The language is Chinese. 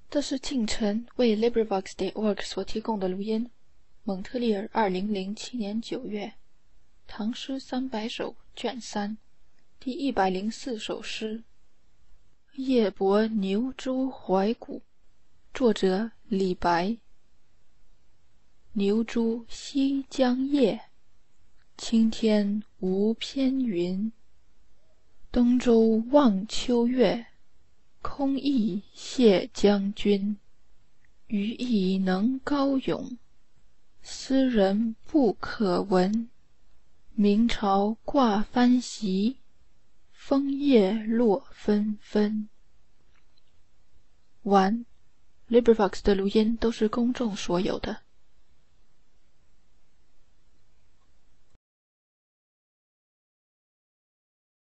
这是庆晨为 LibriVox.org 所提供的录音，蒙特利尔2007年9月，唐诗300首卷3，第104首诗。夜泊牛渚怀古，作者李白。牛渚西江夜，青天无偏云。东洲望秋月，空忆谢将军。余亦能高咏，斯人不可闻。明朝挂帆席，枫叶落纷纷。完。LibriVox 的录音都是公众所有的。